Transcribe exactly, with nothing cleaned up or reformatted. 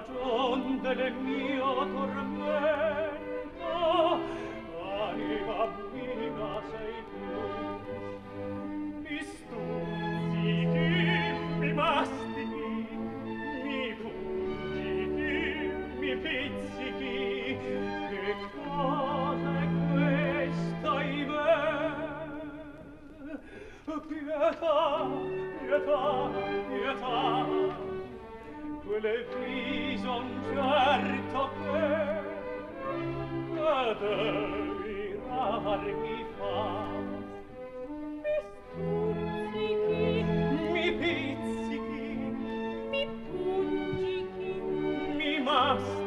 ragion del mio tormento, anima mia sei tu. Mi stuzzichi, mi mastichi, mi pungiti, mi pizzichi, che cosa è questa in me? Pietà, pietà, pietà, quelle vison certo che che delirar mi fa. Mi stuzzichi, Mi pizzichi, mi pungichi, mi mastichi,